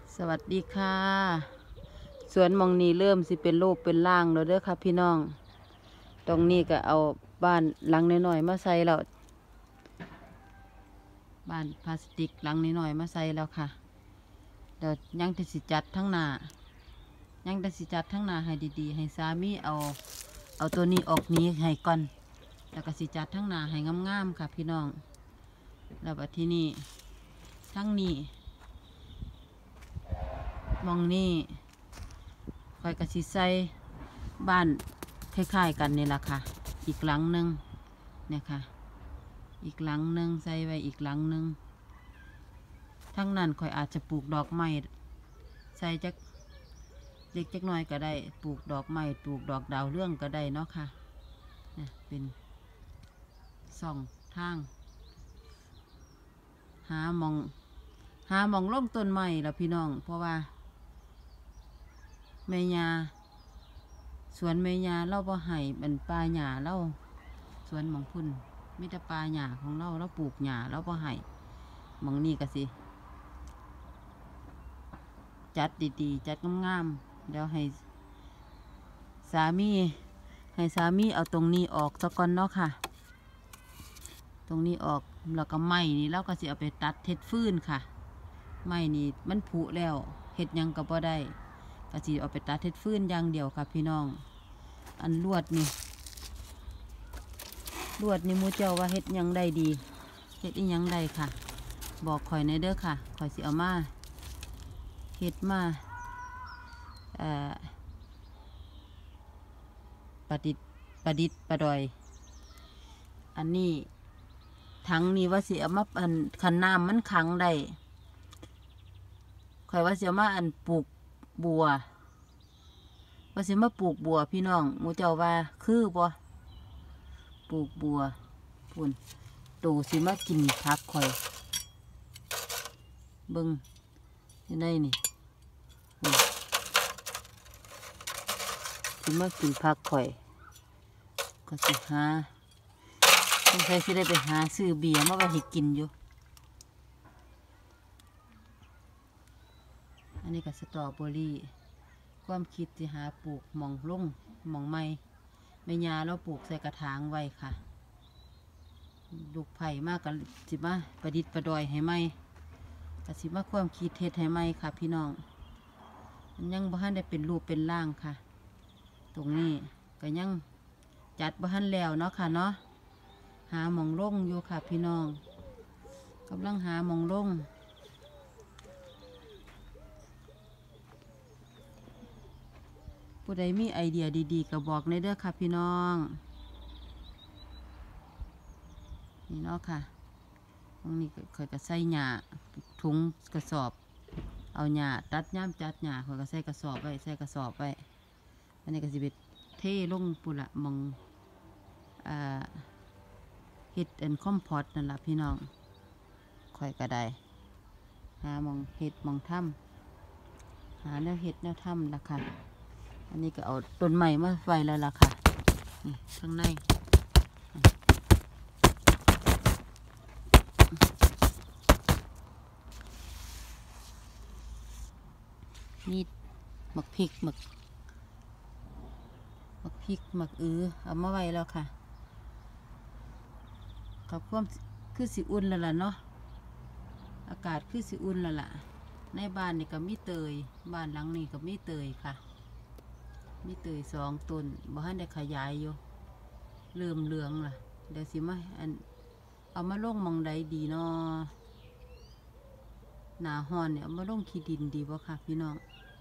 สวัสดีค่ะสวนมองนี้เริ่มสิเป็นรูปเป็นร่างแล้วเด้อค่ะพี่น้องตรงนี้ก็เอาบ้านหลังน้อยๆมาใส่แล้วบ้านพลาสติกหลังน้อยๆมาใส่แล้วค่ะเดี๋ยวยังแต่สิจัดทั้งหน้ายังแต่สิจัดทั้งหน้าให้ดีๆให้สามีเอาตัวนี้ออกนี้ให้ก่อนแล้วก็สิจัดทั้งหน้าให้งามๆค่ะพี่น้องแล้วบัดที่นี่ทั้งนี้มองนี่คอยกระสิใส่บ้านคล้ายๆกันนี่แหละค่ะอีกหลังหนึ่งเนี่ยค่ะอีกหลังหนึ่งใส่ไว้อีกหลังหนึ่งทั้งนั้นคอยอาจจะปลูกดอกไม้ใส่จักเล็กจักน้อยก็ได้ปลูกดอกไม้ปลูกดอกดาวเรื่องก็ได้เนาะค่ะเนี่ยเป็นส่องทางหาหมองร่มต้นไม้แล้วพี่น้องเพราะว่าแม่ยาสวนแม่ยาเล่าบ่ให้เป็นป่าหญ้าเล่าสวนหมองพุ่นมิตรป่าหญ้าของเราปลูกหญ้าเราบ่ให้หมองนี่ก็สิจัดดีๆจัดงามๆเดี๋ยวให้สามีเอาตรงนี้ออกซะก่อนเนาะค่ะตรงนี้ออกแล้วก็ไม้นี่เราก็สิเอาไปตัดเฮ็ดฟืนค่ะไม้นี่มันผุแล้วเฮ็ดหยังก็บ่ได้ก็สิเอาไปตัดเฮ็ดฟืนอย่างเดียวค่ะพี่น้องอันลวดนี่หมูเจ้าว่าเฮ็ดหยังได้ดีเฮ็ดอีหยังได้ค่ะบอกข่อยในเด้อค่ะข่อยสิเอามาเฮ็ดมาประดิษฐ์ประดอยอันนี้ถังนี้ว่าสิเอามาคันน้ำมันขังได้ข่อยว่าสิเอามาปลูกบัวว่าสิมาปลูกบัวพี่น้องหมูเจ้าว่าคือบ่ปลูกบัวพุ่นตูสิมากินผักข่อยเบิ่งอยู่ในนี่สิมากินผักข่อยก็สิหาสงสัยสิได้ไปหาซื้อเบียร์มาไว้ให้กินอยู่อันนี้ก็สตรอเบอรี่ความคิดสิหาปลูกหม่องลงหม่องไม้แม่ยาเราปลูกใส่กระถางไว้ค่ะลูกไผ่มากกันสิมาประดิษฐ์ประดอยให้ไหมก็สิมาความคิดเฮ็ดให้ไหมค่ะพี่น้องมันยังบ่ทันได้เป็นรูปเป็นร่างค่ะตรงนี้ก็ยังจัดบ่ทันแล้วเนาะค่ะเนาะหาหม่องลงอยู่ค่ะพี่น้องกำลังหาหม่องลงผู้ใดมีไอเดียดีๆก็บอกในเด้อค่ะพี่น้องนี่เนาะค่ะตรงนี้ข่อยก็ใส่หญ้าถุงกระสอบเอาหญ้าตัดย่ำจัดหญ้าข่อยก็ใส่กระสอบไว้อันนี้ก็สิเป็นเทลงปุ่นละมองเฮ็ดคอมพอตนั่นล่ะพี่น้องข่อยก็ได้หามองเฮ็ดมองถ้ำหาแนวเฮ็ดแนวถ้ำล่ะค่ะอันนี้ก็เอาต้นใหม่มาไว้แล้วล่ะค่ะนี่ข้างในนี่หมักพริกหมักเอามาไว้แล้วค่ะกับความคือสิอุ่นแล้วล่ะเนาะอากาศคือสิอุ่นแล้วล่ะในบ้านนี่ก็มีเตยบ้านหลังนี้ก็มีเตยค่ะมีเตย2 ต้นบ่ทันได้ขยายอยู่เริ่มเหลืองล่ะเดี๋ยวสิมาเอามาลงหม้องใดดีเนาะหน้าร้อนเนี่ยเอามาลงขี้ดินดีบ่ค่ะพี่น้อง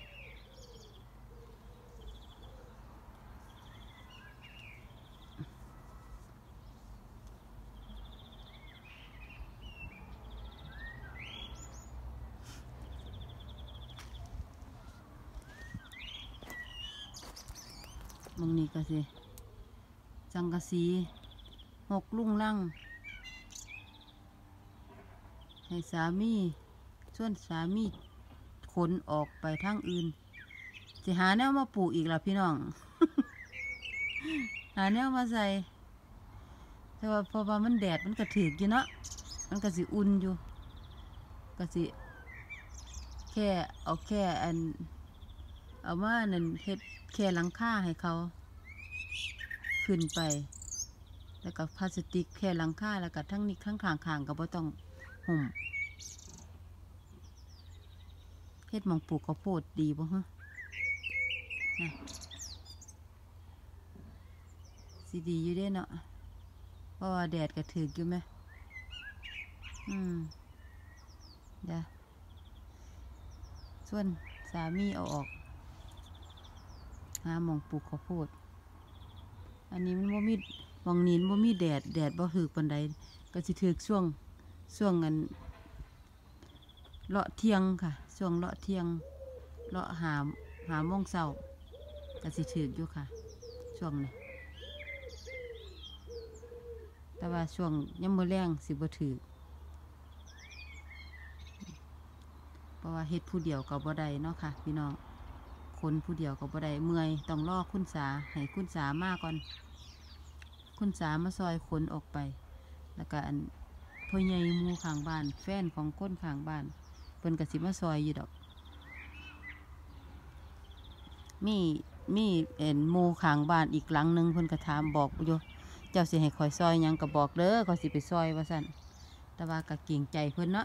มองนี้ก็สิสังกะสี6 ลุงลังให้สามีส่วนสามีขนออกไปทางอื่นสิหาแนวมาปลูกอีกล่ะพี่น้อง หาแนวมาใส่แต่ว่าเพราะว่ามันแดดมันก็ถึกอยู่เนาะมันก็สิอุ่นอยู่ก็สิแค่เอามานั่นเฮ็ดแค่หลังคาให้เขาขึ้นไปแล้วก็พลาสติกแค่หลังคาแล้วก็ทั้งนี้ข้างๆก็บ่ต้องห่มเฮ็ดหม่องปลูกข้าวโพดดีบ่ฮะนะสิดีอยู่เด้เนาะเพราะว่าแดดก็ถึกอยู่ไหมเดี๋ยวส่วนสามีเอาออกหาหม่องปลูกข้าวโพดอันนี้มันบ่มีหม่องนี้บ่มีแดดบ่ถึกปานใดก็สิถึกช่วงอันเลาะเที่ยงค่ะช่วงเลาะเที่ยงเลาะหาโมงเช้าก็สิถึกอยู่ค่ะช่วงนี้แต่ว่าช่วงยามมื้อแลงสิบ่ถึกเพราะว่าเฮ็ดผู้เดียวก็บ่ได้เนาะค่ะพี่น้องคนผู้เดียวก็บ่ได้เมื่อยต้องรอคุณสาให้คุณสามาก่อนคุณสามาซอยขนออกไปแล้วก็อันพ่อใหญ่หมู่ข้างบ้านแฟนของคนข้างบ้านเพิ่นก็สิมาซอยอยู่ดอกมีหมู่ข้างบ้านอีกหลังนึงเพิ่นก็ถามบอกอยู่เจ้าสิให้ข่อยซอยหยังก็บอกเด้อข่อยสิไปซอยว่าซั่นแต่ว่าก็เกรงใจเพิ่นเนาะ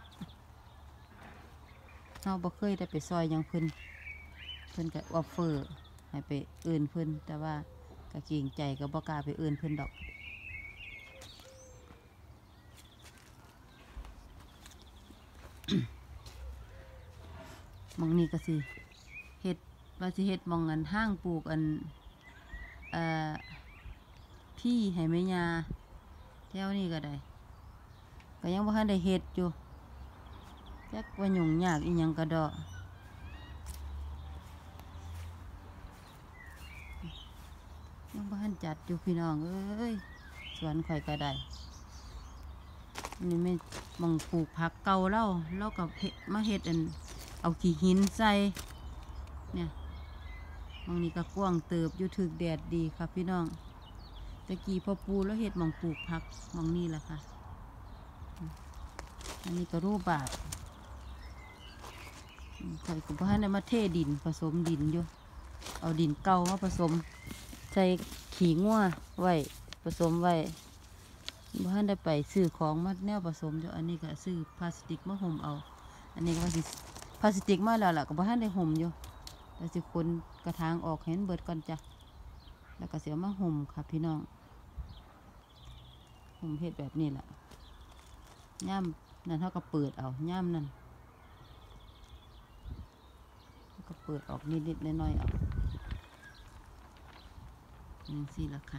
เฮาบ่เคยได้ไปซอยหยังเพิ่นก็ออฟเฟอร์ให้ไปเอิ้นเพิ่นแต่ว่าก็เกรงใจก็บ่กล้าไปเอิ้นเพิ่นดอกหม่องนี้ก็สิเฮ็ดว่าสิเฮ็ดหม่องอันห้างปลูกอันพี่ให้แม่ย่าแถวนี้ก็ได้ก็ยังบ่ทันได้เฮ็ดอยู่จักว่ายุ่งยากอีหยังก็ดอกยังบ่ทันจัดอยู่พี่น้องเอ้ยสวนข่อยก็ได้นี่ไม่มองปลูกผักเก่าแล้วก็มาเฮ็ดอันเอาขี้หินใส่เนี่ยมองนี้ก็กว้างเติบอยู่ถึกแดดดีครับพี่น้องตะกี้พอปูแล้วเฮ็ดมองปลูกผักมองนี่แหละค่ะอันนี้ก็รูปบาทข่อยก็บ่ทันได้มาเทดินผสมดินอยู่เอาดินเก่ามาผสมใส่ขี้งัวไว้ผสมไว้บ่ทันได้ไปซื้อของมาแนวผสมอยู่อันนี้ก็ซื้อพลาสติกมาห่มเอาอันนี้ก็ว่าสิพลาสติกมาแล้วล่ะก็บ่ทันได้ห่มอยู่แล้วสิคนกระถางออกให้มันเบิดก่อนจ้ะแล้วก็สิเอามาห่มค่ะพี่น้องห่มเฮ็ดแบบนี้แหละย่ามนั่นเฮาก็เปิดเอาย่ามนั่นก็เปิดออกนิดๆน้อยๆเอาจังซี่ล่ะค่ะ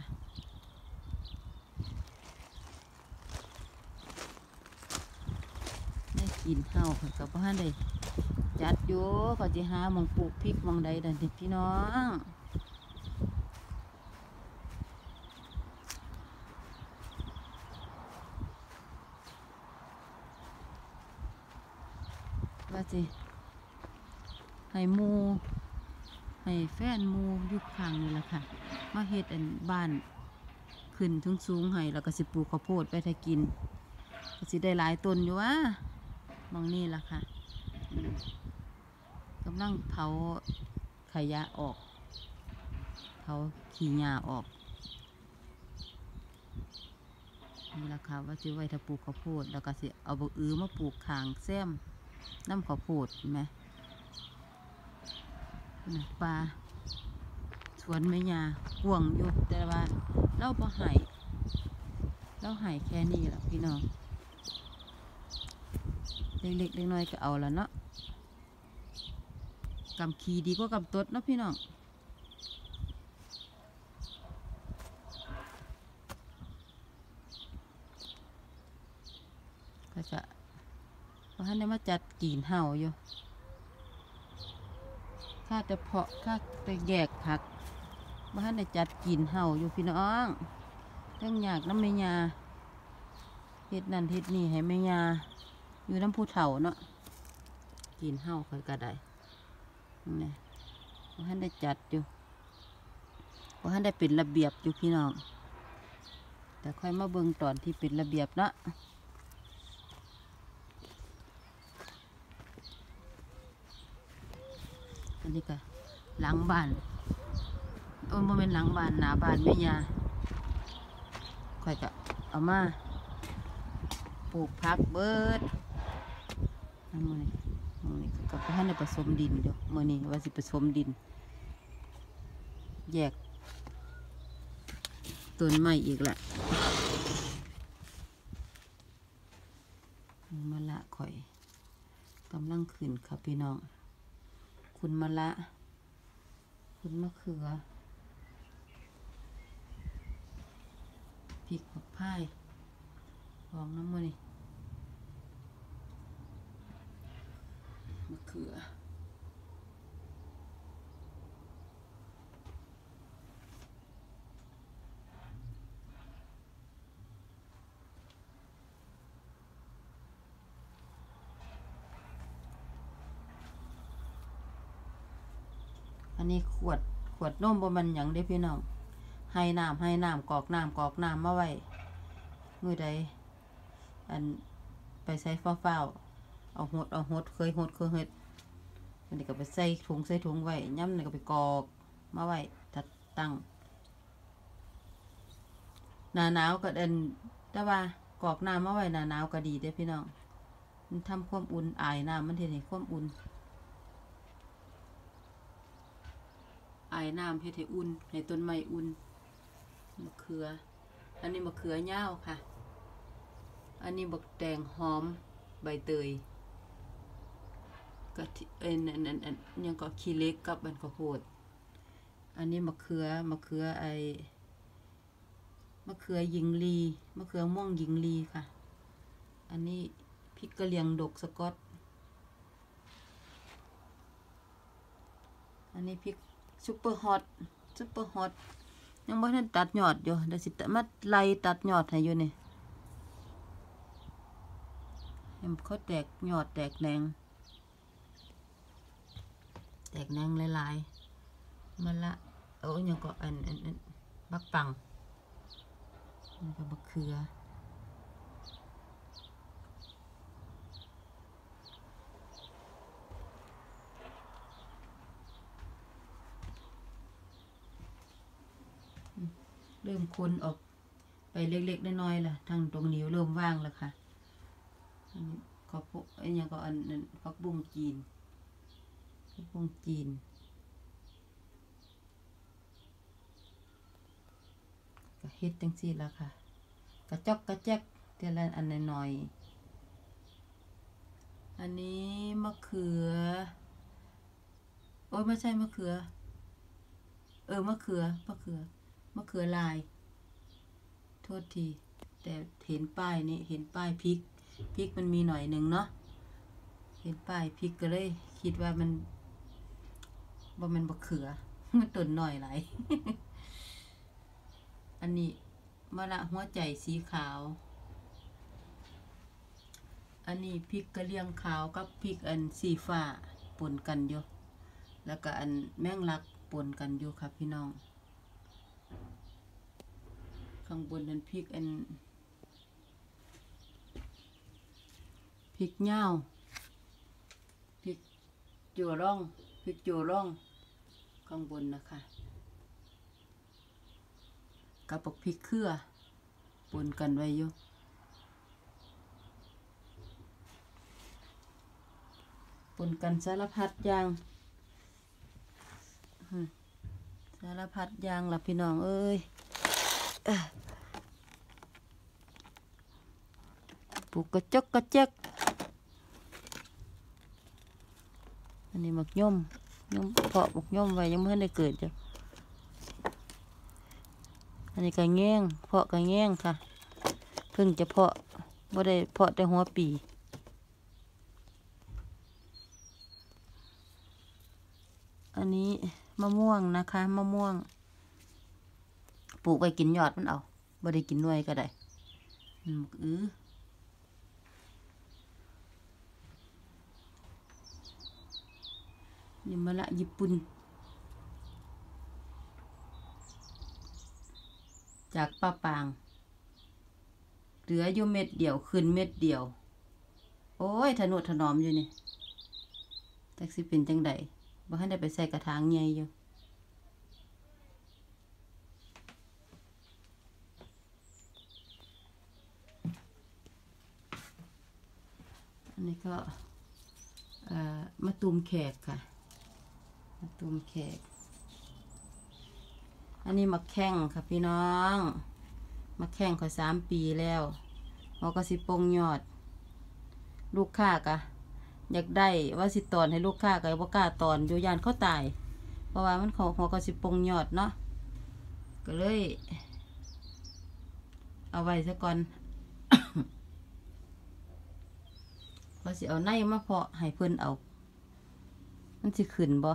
ได้กินเฮาค่ะก็บ่ทันได้จัดอยู่ก็สิหาหม่องปลูกพริกหม่องใดนั่นพี่น้องว่าสิให้หมู่ให้แฟนหมู่อยู่ข้างนี่ล่ะค่ะมาเฮ็ดอันบ้านขึ้นสูงๆให้แล้วก็สิปลูกข้าวโพดไปถ้ากินก็สิได้หลายต้นอยู่วะมองนี่ล่ะค่ะกำลังเผาขยะออกเผาขี้หญ้าออกนี่ล่ะค่ะว่าสิไว้ถ้าปลูกข้าวโพดแล้วก็สิเอาบักอื้อมาปลูกข้างแซมน้ำข้าวโพดเห็นไหมปลาสวนแม่ย่ากวางอยู่แต่ว่าเราบ่ให้เราให้แค่นี้แหละพี่น้องเล็กๆน้อยๆก็เอาละเนาะกำขี้ดีกว่ากำตดเนาะพี่น้องก็จะเพราะท่านได้มาจัดกีนเห่าอยู่ข้าจะเพาะข้าจะแยกผักบ้านได้จัดกินเห่าอยู่พี่น้องเรื่องอยากน้ำแม่ยาเฮ็ดนั่นเฮ็ดนี่ให้แม่ยาอยู่น้ำผู้เฒ่าเนาะกินเห่าค่อยกระไดนี่บ้านได้จัดอยู่บ้านได้เป็นระเบียบอยู่พี่น้องแต่ค่อยมาเบิ่งตอนที่เป็นระเบียบเนาะอันนี้ก็หลังบ้านโอ้ยบ่แม่นหลังบ้านหน้าบ้านแม่ยาข่อยก็เอามาปลูกผักเบิดอันมื้อนี้ก็ให้ในผสมดินเดี๋ยวมื้อนี้ว่าสิผสมดินแยกต้นไม้อีกแหละมะละข่อยกำลังขึ้นครับพี่น้องคุณมะละคุณมะเขือพริกผักพายลองน้ำมันนี่มะเขืออันนี้ขวดนมบ่มันหยังเด้พี่น้องให้น้ำกอกน้ำมาไว้มื้อใดอันไปใส่ฟ้าวเอาหดเคยหดอันนี้ก็ไปใส่ถุงไว้ย่ำนี่ก็ไปกอกมาไว้ตัดตั้งหน้าหนาวก็แต่ว่ากอกน้ำมาไว้หน้าหนาวก็ดีเด้พี่น้องมันทำความอุ่นอายน้ำมันเฮ็ดให้ความอุ่นอายน้ำเฮ็ดให้อุ่นให้ต้นไม้อุ่นมะเขืออันนี้มะเขือยาวค่ะอันนี้บักแตงหอมใบเตยกะยังก็ขี้เล็กกับบันข้าวโพดอันนี้มะเขือมะเขือหญิงลีมะเขือม่วงหญิงลีค่ะอันนี้พริกกะเหรี่ยงดกสกอตอันนี้พริกซุปเปอร์ฮอตยังบ่ทันตัดยอดอยู่เดี๋ยวสิมาไล่ตัดยอดให้อยู่นี่เห็นเขาแตกยอดแตกแหนงหลายๆมันละยังก็อันบักปังนี่ก็บักเขือเริ่มคนออกไปเล็กๆน้อยๆล่ะทางตรงนี้เริ่มว่างแล้วค่ะอันนี้เขาพวกยังก็อันนั้นผักบุ้งจีนก็เฮ็ดจังซี่ล่ะค่ะกระจอกกระแจกเท่านั้นอันน้อยๆอันนี้มะเขือโอ้ยไม่ใช่มะเขือมะเขือลายโทษทีแต่เห็นป้ายนี่เห็นป้ายพริกมันมีหน่อยหนึ่งเนาะเห็นป้ายพริกก็เลยคิดว่ามันมะเขือมันต้นหน่อยหลาย อันนี้มะละหัวใจสีขาวอันนี้พริกกะเหรี่ยงขาวกับพริกอันสีฟ้าปนกันอยู่แล้วก็อันแมงลักปนกันอยู่ครับพี่น้องข้างบนนั้นพริกเหย้าพริกจั่วร่องข้างบนนะคะกับพริกเครือปนกันไว้อยู่ปนกันสารพัดอย่างล่ะพี่น้องเอ้ยปลูกกระจกกระแจกอันนี้มักย่อมเพาะมักย่อมไว้ยังไม่ได้เกิดจ้ะอันนี้กระแง่งเพาะกระแง่งค่ะเพิ่งจะเพาะบ่ได้เพาะแต่หัวปีอันนี้มะม่วงนะคะมะม่วงปลูกไว้กินยอดมันเอาบ่ได้กินหน่วยก็ได้นี่มะละญี่ปุ่นจากป้าปางเหลืออยู่เม็ดเดียวขึ้นเม็ดเดียวโอ้ยถนอมอยู่นี่จักสิเป็นจังใดบ่ทันได้ไปใส่กระถางใหญ่อยู่อันนี้ก็มะตูมแขกค่ะมะตูมแขกอันนี้มะแข้งค่ะพี่น้องมะแข้งเขา3 ปีแล้วเขาก็สิปงยอดลูกค้ากะอยากได้ว่าสิตอนให้ลูกค้าก็บ่กล้าตอนอยู่ย่านเขาตายเพราะว่ามันเขาก็สิปงยอดเนาะก็เลยเอาไว้ซะก่อน ว่าสิเอาในมาเพาะให้เพิ่นเอามันสิขึ้นบ่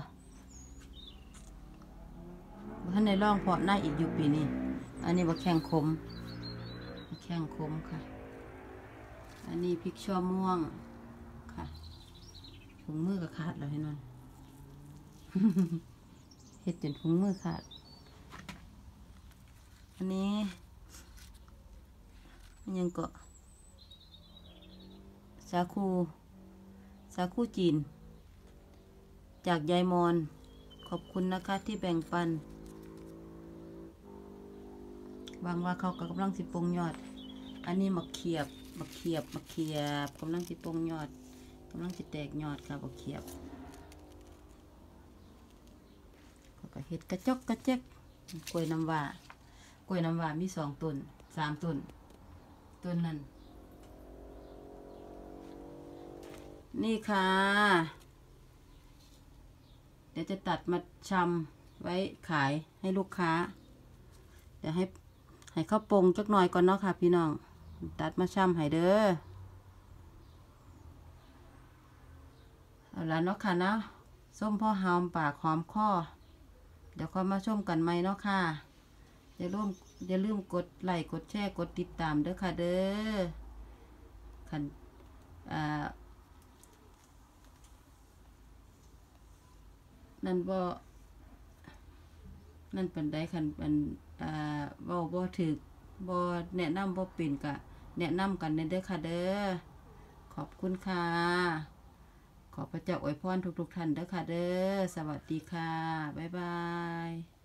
ท่านในร่องเพาะในอีกอยู่ปีนี้อันนี้บ่แข้งคมแข้งคมค่ะอันนี้พริกชั่วม่วงค่ะถุงมือก็ขาดแล้วให้นอน เฮ็ดจนถุงมือขาดอันนี้ยังก็สาคูจีนจากยายมอนขอบคุณนะคะที่แบ่งปันหวังว่าเขากำลังสิปงยอดอันนี้มะเขียบกำลังสิปงยอดกำลังสิแตกยอดค่ะมะเขียบก็เฮ็ดกระจกกระแจกกล้วยน้ำว้ามี2 ต้น3 ต้นต้นนั้นนี่ค่ะเดี๋ยวจะตัดมาชำไว้ขายให้ลูกค้าเดี๋ยวให้ข้าวปงจักหน่อยก่อนเนาะค่ะพี่น้องตัดมาชำให้เด้อเอาละเนาะค่ะนะส้มพ่อหอมปากหอมคอเดี๋ยวค่อยมาชมกันใหม่เนาะค่ะอย่าลืมกดไลค์กดแชร์กดติดตามเด้อค่ะเด้อคันนั่นเป็นได้คันเป็นบ่ถึกบ่แนะนำบ่เป็นกะแนะนำกันเด้อค่ะเด้อขอบคุณค่ะขอพระเจ้าอวยพรทุกท่านเด้อค่ะเด้อสวัสดีค่ะบ๊ายบาย